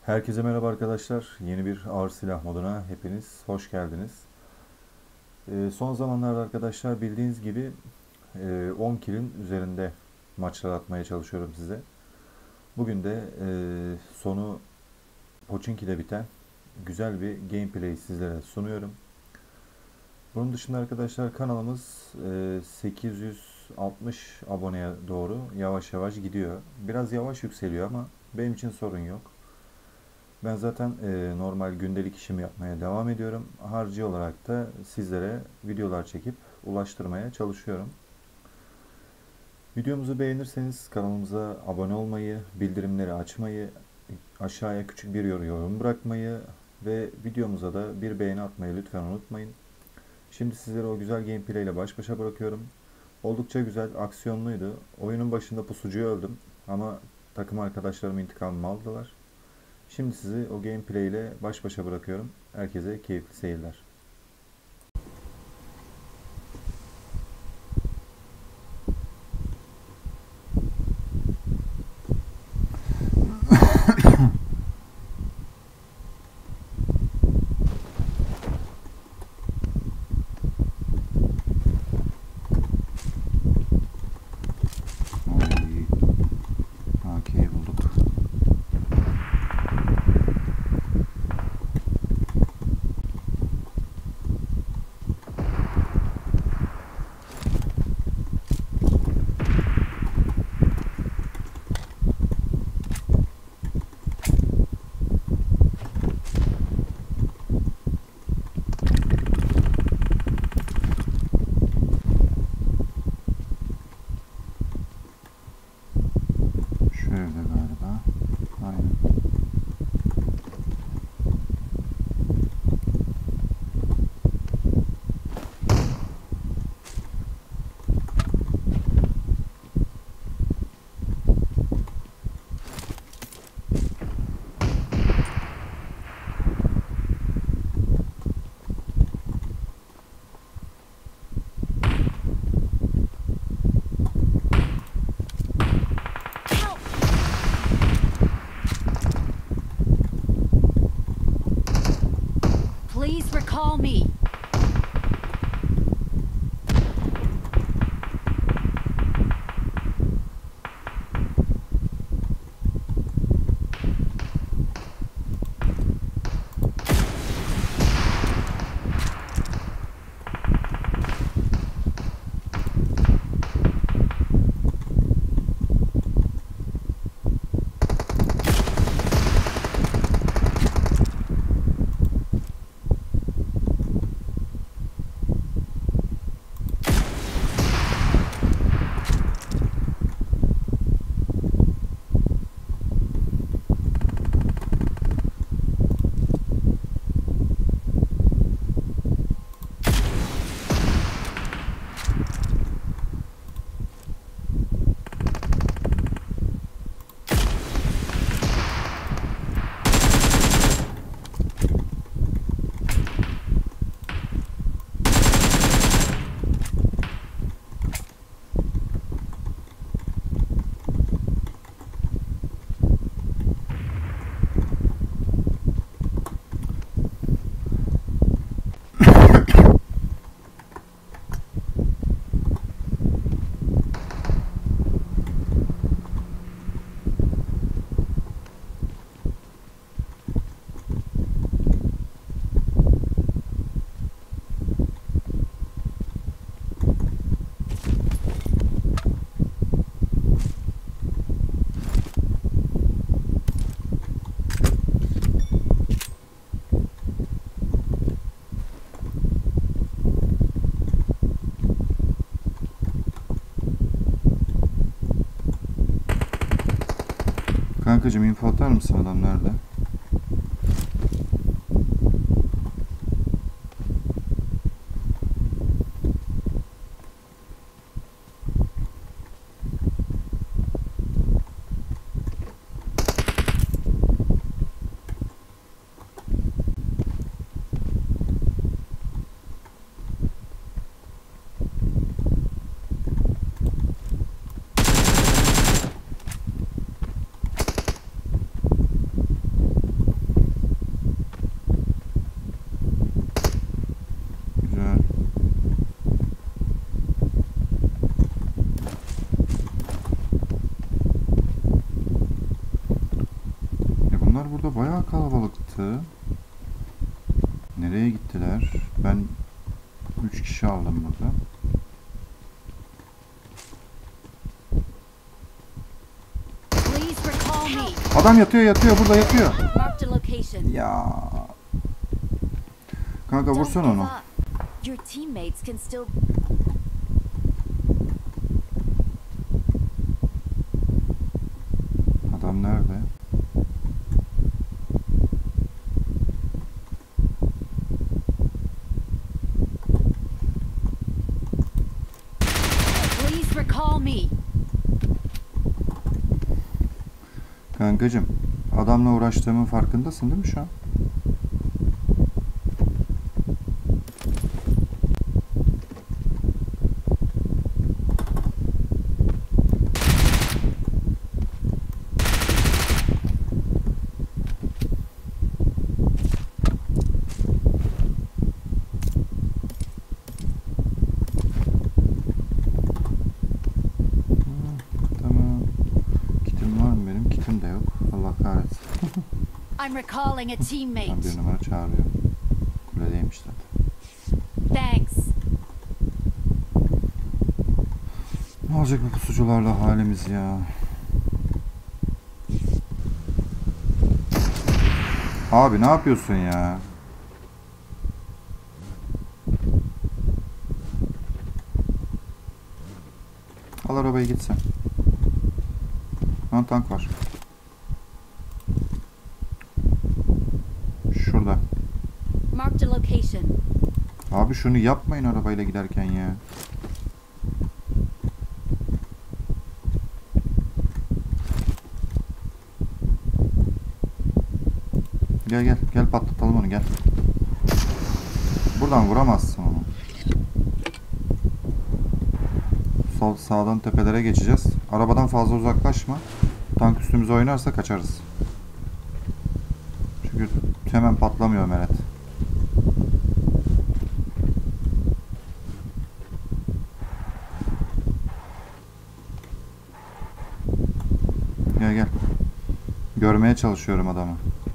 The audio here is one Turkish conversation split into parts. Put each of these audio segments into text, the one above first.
Herkese merhaba arkadaşlar. Yeni bir ağır silah moduna hepiniz hoş geldiniz. Son zamanlarda arkadaşlar bildiğiniz gibi 10 kilin üzerinde maçlar atmaya çalışıyorum size. Bugün de sonu Pochinki'de biten güzel bir gameplay sizlere sunuyorum. Bunun dışında arkadaşlar kanalımız 860 aboneye doğru yavaş yavaş gidiyor. Biraz yavaş yükseliyor ama benim için sorun yok. Ben zaten normal gündelik işimi yapmaya devam ediyorum. Harcı olarak da sizlere videolar çekip ulaştırmaya çalışıyorum. Videomuzu beğenirseniz kanalımıza abone olmayı, bildirimleri açmayı, aşağıya küçük bir yorum bırakmayı ve videomuza da bir beğeni atmayı lütfen unutmayın. Şimdi sizleri o güzel gameplay ile baş başa bırakıyorum. Oldukça güzel, aksiyonluydu. Oyunun başında pusucuyu öldüm ama takım arkadaşlarım intikamımı aldılar. Şimdi sizi o gameplay ile baş başa bırakıyorum. Herkese keyifli seyirler. AK'yi bulduk. Şu evde galiba. Aynen. Please recall me. Kankacığım info atar mısın adam nerede? Adamlar burada bayağı kalabalıktı. Nereye gittiler? Ben 3 kişi aldım burada. Please recall me. Adam yatıyor burada yatıyor. Marked a location. Ya. Kanka vursan Don't give onu. up. Your teammates can still. Adam nerede? Please recall me. Kankacım, adamla uğraştığımın farkındasın değil mi şu an? Tamam. Kitim var mı benim? Kitim de yok. Allah kahretsin. I'm recalling a Tam teammate. bir numara çağırıyor. Kuledeymiş zaten. Thanks. Ne olacak bu pusucularla halimiz ya? Abi ne yapıyorsun ya? Al arabayı gitsen. Lan tank var. Şurada. Marked a location. Abi şunu yapmayın arabayla giderken ya. Gel patlatalım onu gel. Buradan vuramazsın onu. Sağdan tepelere geçeceğiz. Arabadan fazla uzaklaşma. Tank üstümüze oynarsa kaçarız. Çünkü hemen patlamıyor Meret. Gel. Görmeye çalışıyorum adamı.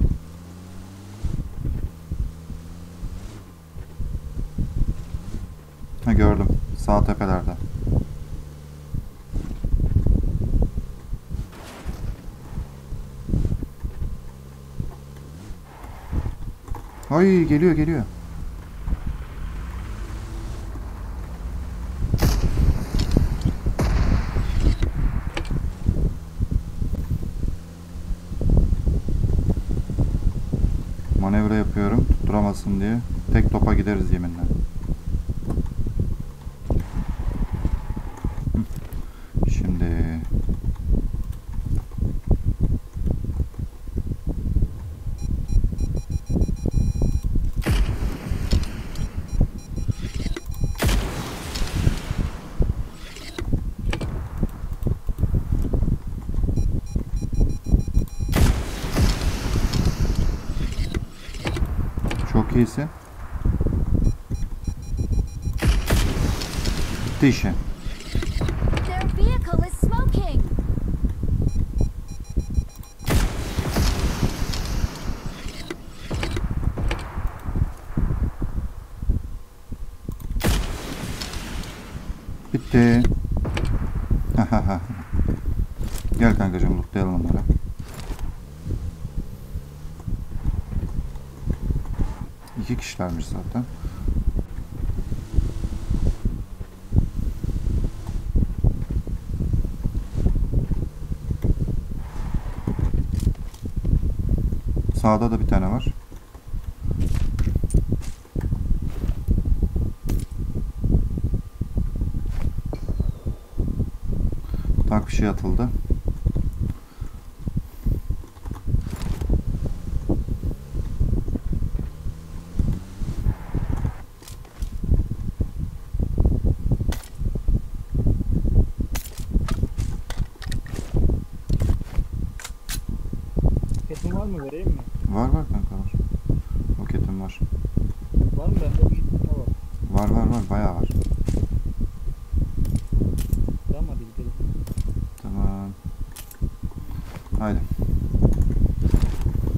Ha gördüm. Sağ tepelerde. Ay geliyor. Manevra yapıyorum tutturamasın diye. Tek topa gideriz yeminle. Şimdi çok iyisin. Bitti işi. Their vehicle is smoking. Bitti. Gel kankacığım lootlayalım onları. İki kişilermiş zaten. Sağda da bir tane var. Tank bir şey atıldı. Roketin var mı, vereyim mi? Var kanka var. Roketim var. Var mı bende? Bir gitme var. Var bayağı var. Tamam hadi gidelim. Tamam. Haydi.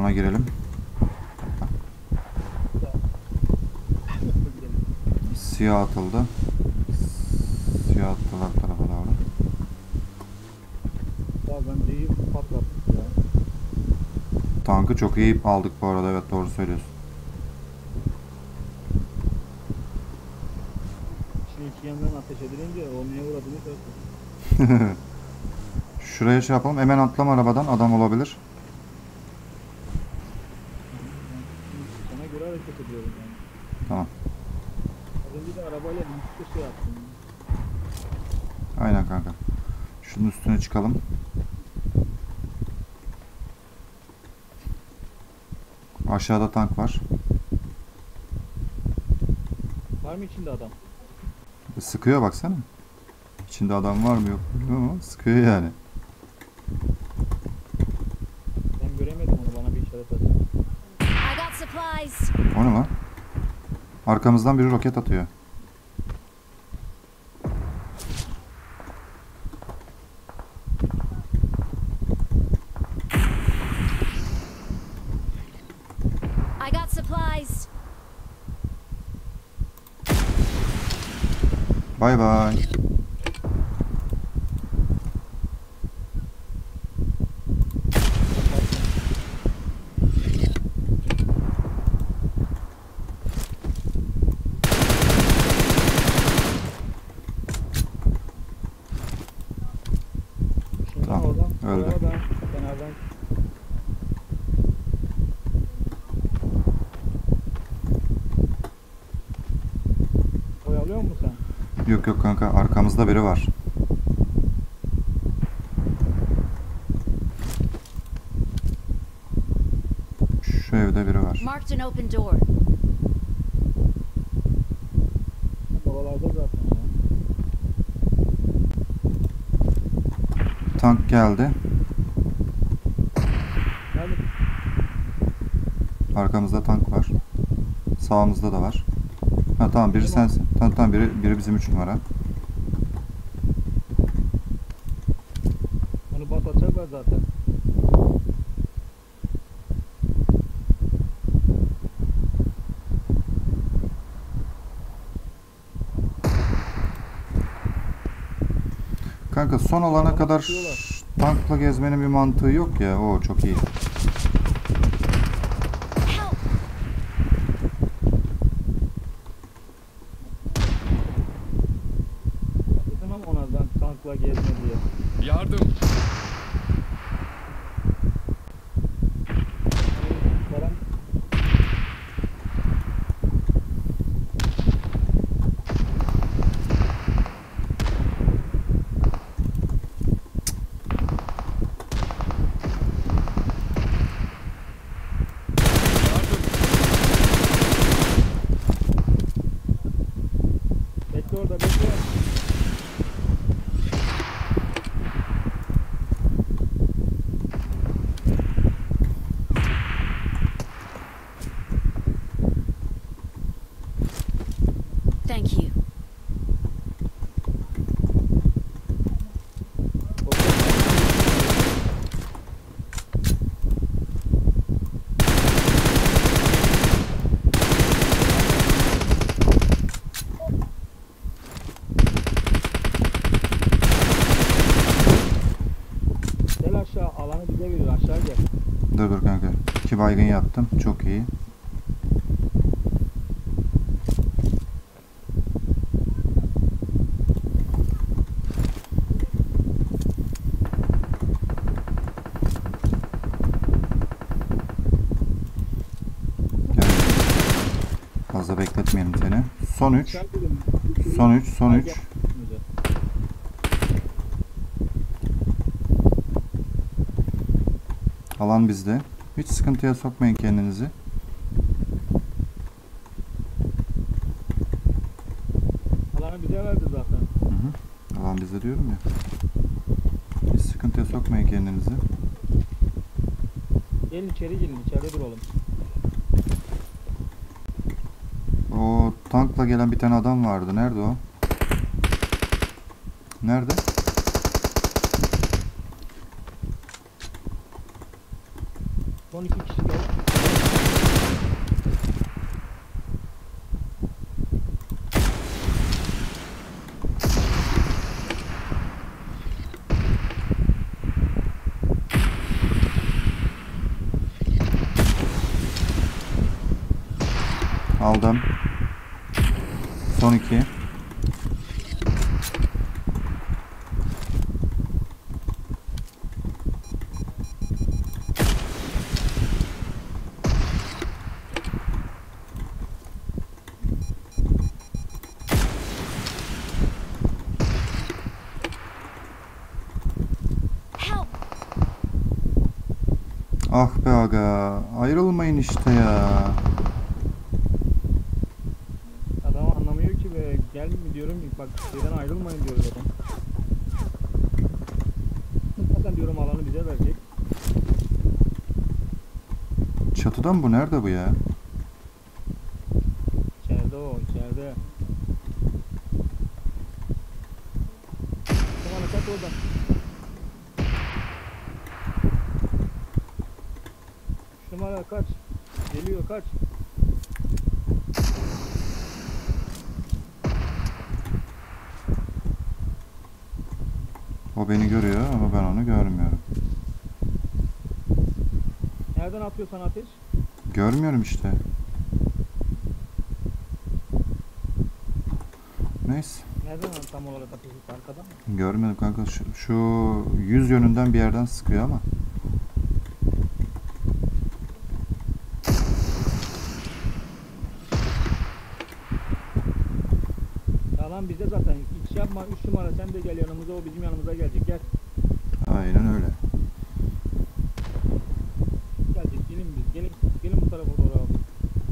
alana girelim. Siyah atıldı. Siyah attılar tarafa doğru. Ya bence iyi patlattık ya. Tankı çok iyi aldık bu arada, evet doğru söylüyorsun. Şimdi iki yandan ateş edilince o neye uğradığını görsün. Şuraya şey yapalım. Hemen atlama arabadan, adam olabilir. Sana göre hareket ediyorum yani. Tamam. Az önce de arabayla bir şey yaptım. Aynen kanka. Şunun üstüne çıkalım. Aşağıda tank var. Var mı içinde adam? Sıkıyor baksana. İçinde adam var mı yok mu ama sıkıyor yani. Ben göremedim onu, bana bir işaret atın. I got supplies. O ne lan? Arkamızdan biri roket atıyor. I got supplies. Bay bay. Şundan Tamam, oradan. öldü. Oradan kenardan. Oyalıyor musun sen? Yok yok kanka, arkamızda biri var. Şu evde biri var. Marked an open door. Oralarda zaten ya. Tank geldi. Nerede? Arkamızda tank var. Sağımızda da var. Ha tamam, biri sensin. Tamam tamam, biri bizim 3 numara. Onu batacaklar zaten. Kanka son alana kadar tutuyorlar. tankla gezmenin bir mantığı yok ya. O çok iyi. Help! Dedim ama onlardan tankla gezme diye. Yardım. Falan Yardım. bekle orada, bekle. Thank you. Gel aşağı, alanı bize verir, aşağı gel. Dur dur kanka. 2 baygın yaptım. Çok iyi. Gel. Fazla bekletmeyelim seni. Son 3. Aşağı gidelim. Son 3. Son 3. Gel. Alan bizde. Hiç sıkıntıya sokmayın kendinizi. Alanı bize verdi zaten. Hı hı. Alan bizde diyorum ya. Hiç sıkıntıya sokmayın kendinizi. Gelin içeri gelin, içeride duralım. O tankla gelen bir tane adam vardı. Nerede o? Nerede? Son 2 kişi kaldı. Aldım. Son 2. Help! Ah be aga. Ayrılmayın işte ya. Adam anlamıyor ki be. Gel mi diyorum ki bak şeyden ayrılmayın diyor adam. Zaten diyorum alanı bize verecek. Çatıda mı bu? Nerede bu ya? İçeride o, içeride. Tamam kaç oradan. Üç numara kaç. Geliyor kaç. O beni görüyor ama ben onu görmüyorum. Nereden atıyorsan ateş. Görmüyorum işte. Neyse. Nereden tam olarak atıyorsun? Arkadan mı? Görmedim kanka. Şu yüz yönünden bir yerden sıkıyor ama. Yalan bizde zaten. Hiç yapma 3 numara sen de gel yanımıza o bizim yanımıza gelecek. Gel. Aynen öyle. Gelecek gelin biz. Gelin bu tarafa doğru abi.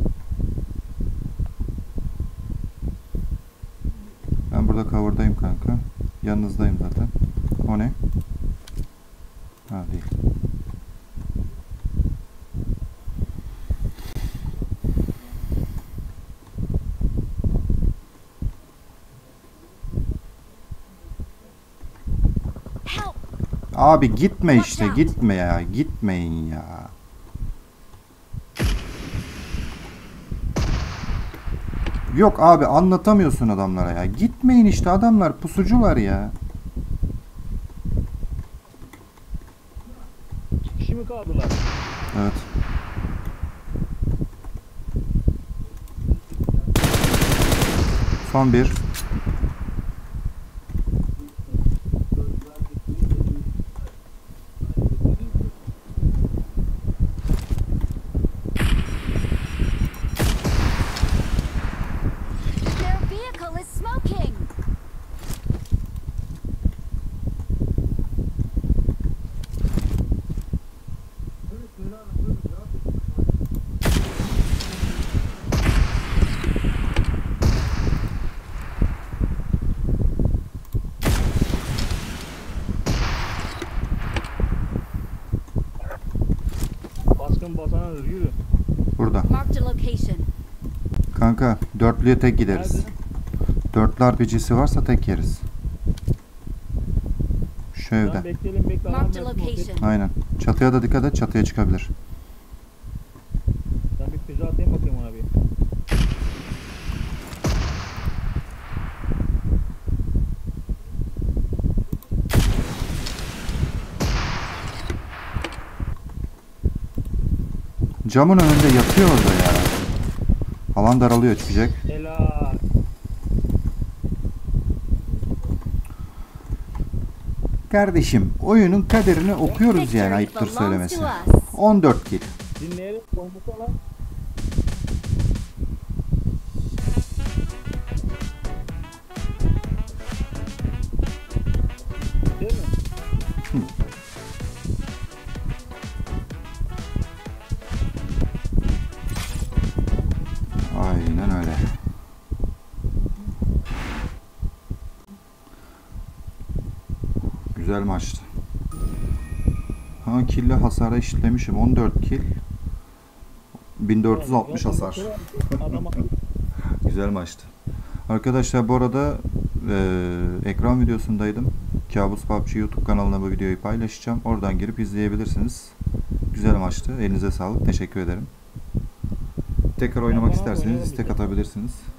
Ben burada cover'dayım kanka. Yanınızdayım zaten. O ne? Ha değil. Help! Abi gitme işte. Gitme ya. Gitmeyin ya. Yok abi anlatamıyorsun adamlara ya. Gitmeyin işte adamlar pusucular ya. 2 kişi mi kaldılar? Evet. Son bir. Their vehicle is smoking! Baskın basana yürü. Burada. Marked a location. Kanka dörtlüye tek gideriz. Nerede? Dörtlü RPG'si varsa tek yeriz. Şu Tamam, evde. bekleyelim bekle. alan Marked a versin, okey. location. Aynen. Çatıya da dikkat et. Çatıya çıkabilir. Ben bir füze atayım bakayım ona bir. Camın önünde yatıyor orada ya. Alan daralıyor çıkacak. Helal. Kardeşim oyunun kaderini okuyoruz yani ayıptır Victory belongs söylemesi. to us. 14 kill. Dinleyerek oynadı lan. Değil mi? Aynen öyle. Güzel maçtı. Ha kill'le hasara eşitlemişim. 14 kill. 1460 hasar. Adam Güzel maçtı. Arkadaşlar bu arada ekran videosundaydım. Kabus PUBG YouTube kanalına bu videoyu paylaşacağım. Oradan girip izleyebilirsiniz. Güzel maçtı. Elinize sağlık. Teşekkür ederim. Tekrar oynamak Tamam, isterseniz oynayalım istek biz de. atabilirsiniz.